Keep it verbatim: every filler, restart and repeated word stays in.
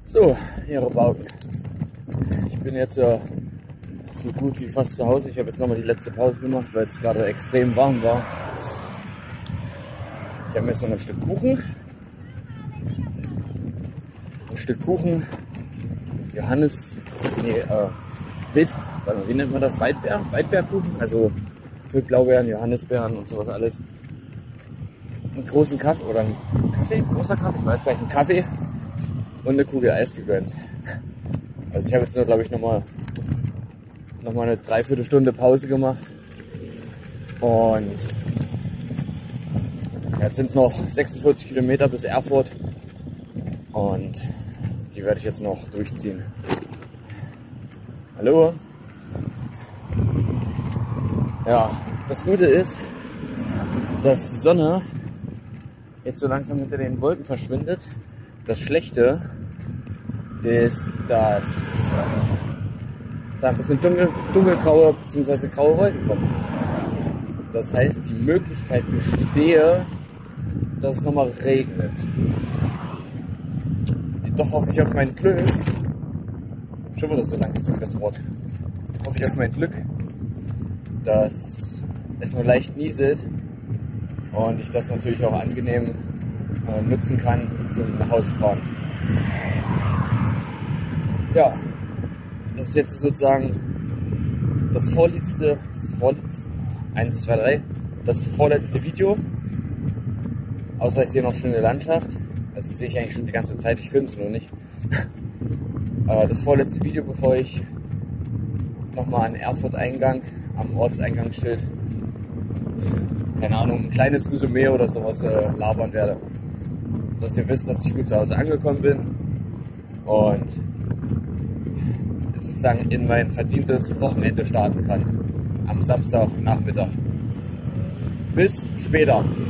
So, ihre Bauken. Ich bin jetzt äh, so gut wie fast zu Hause. Ich habe jetzt nochmal die letzte Pause gemacht, weil es gerade extrem warm war. Ich habe jetzt noch ein Stück Kuchen. Ein Stück Kuchen. Johannes, nee, äh, Wild, warte mal, wie nennt man das? Weidbeer? Weidbeerkuchen? Also mit Blaubeeren, Johannisbeeren und sowas alles. Einen großen Kaffee oder einen Kaffee, großer Kaffee, ich weiß gar nicht, einen Kaffee und eine Kugel Eis gegönnt. Also ich habe jetzt noch, glaube ich, nochmal noch mal eine Dreiviertelstunde Pause gemacht. Und jetzt sind es noch sechsundvierzig Kilometer bis Erfurt. Und die werde ich jetzt noch durchziehen. Hallo? Ja, das Gute ist, dass die Sonne jetzt so langsam hinter den Wolken verschwindet. Das Schlechte ist, dass da ein bisschen dunkel, dunkelgraue bzw. graue Wolken kommen. Das heißt, die Möglichkeit bestehe, dass es nochmal regnet. Doch hoffe ich auf mein Glück, schon wieder so lang gezogen das Wort, hoffe ich auf mein Glück, dass es nur leicht nieselt und ich das natürlich auch angenehm äh, nutzen kann zum Nachhausefahren. Ja, das ist jetzt sozusagen das vorletzte, vorletzte, eins, zwei, drei, das vorletzte Video, außer ich sehe noch schöne Landschaft. Das sehe ich eigentlich schon die ganze Zeit, ich filme es nur nicht. Das vorletzte Video, bevor ich nochmal an Erfurt-Eingang, am Ortseingangsschild, keine Ahnung, ein kleines Resümee oder sowas äh, labern werde. Dass ihr wisst, dass ich gut zu Hause angekommen bin und sozusagen in mein verdientes Wochenende starten kann. Am Samstagnachmittag. Bis später.